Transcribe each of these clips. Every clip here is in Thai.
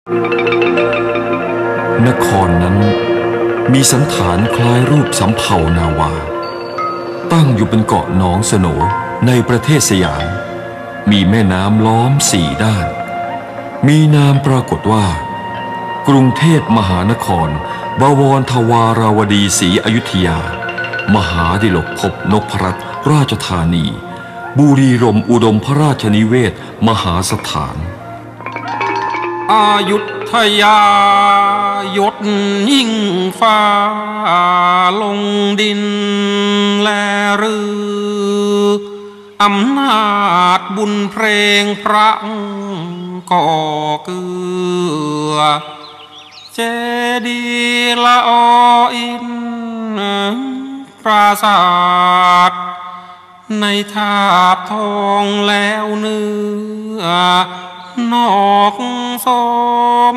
นครนั้นมีสันฐานคล้ายรูปสำเภานาวาตั้งอยู่บนเกาะหนองสโหนในประเทศสยามมีแม่น้ำล้อม4 ด้านมีนามปรากฏว่ากรุงเทพมหานครบวรทวาราวดีศรีอยุธยามหาดิลกภพนพรัตน์ราชธานีบุรีรมย์อุดมพระราชนิเวศมหาสถานอยุธยายศยิ่งฟ้าลงดินแลรืออำนาจบุญเพลงพระก่อเกือเจดีย์ละออินปราสาทในทาบทองแล้วเนื้อนอกสม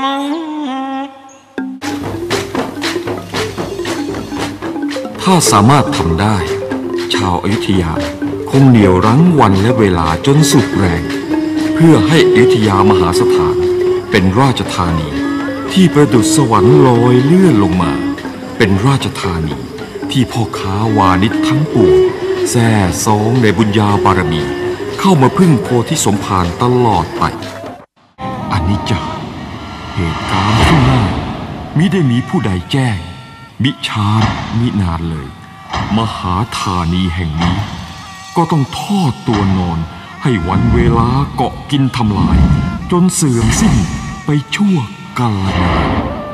ถ้าสามารถทำได้ชาวอยุธยาคงเหนี่ยวรั้งวันและเวลาจนสุดแรงเพื่อให้อยุธยามหาสถานเป็นราชธานีที่ประดุจสวรรค์ลอยเลื่อนลงมาเป็นราชธานีที่พ่อค้าวานิชทั้งปวงแส่ซองในบุญญาบารมีเข้ามาพึ่งโพธิสมภารตลอดไปอนิจจาเหตุการณ์ข้างหน้ามิได้มีผู้ใดแจ้งมิช้ามินานเลยมหาธานีแห่งนี้ก็ต้องทอดตัวนอนให้วันเวลาเกาะกินทำลายจนเสื่อมสิ้นไปชั่วกาลนาน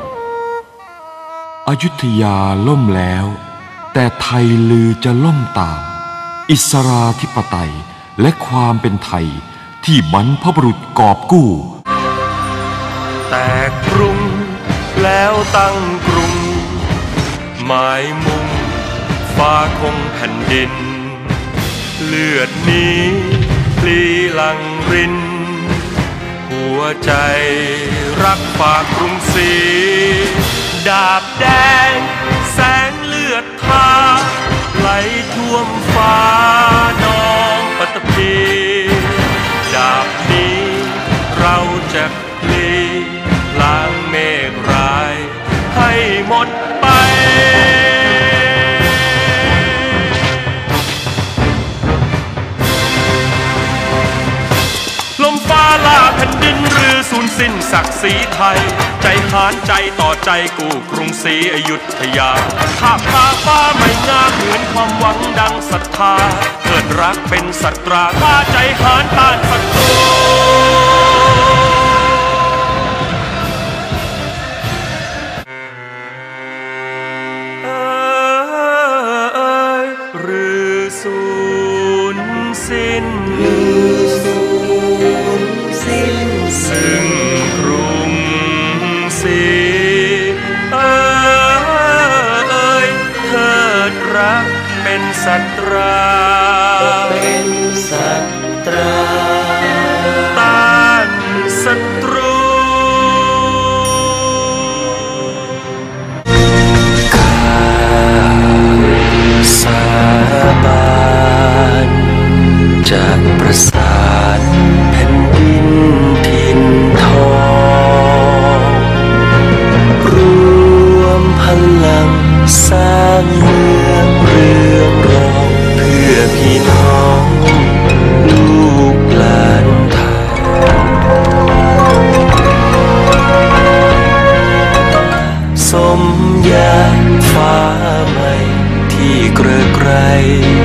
อยุธยาล่มแล้วแต่ไทยลือจะล่มตามอิสราธิปไตยและความเป็นไทยที่บรรพบุรุษกอบกู้แต่กรุงแล้วตั้งกรุงหมายมุ่งฟ้าคงแผ่นดินเลือดนี้พลีหลั่งรินหัวใจรักฝากกรุงศรีดาบแดงแสงเลือดทาไหลท่วมฟ้านองปัตตภีดาบนี้เราจะพลีล้างเมฆร้ายให้หมดไปลมฟ้าลาแผ่นดินหรือสูญสิ้นศักดิ์ศรีไทยใจหานใจต่อใจกู้กรุงศรีอยุธยาถ้าฟ้าไม่งามเหมือนความหวังดังศรัทธาเกิดรักเป็นสัตราถ้าใจหานต้านศัตรูหรือสูญสิ้นซึ่งกรุงศรีเถิดรักเป็นสัตราต้านศัตรูสาบานจากประสาทแผ่นดินถิ่นทองรวมพลังสร้างเมืองเรืองรองเพื่อพี่น้องลูกหลานไทยสมญาฟ้าใหม่ที่เกริกไกร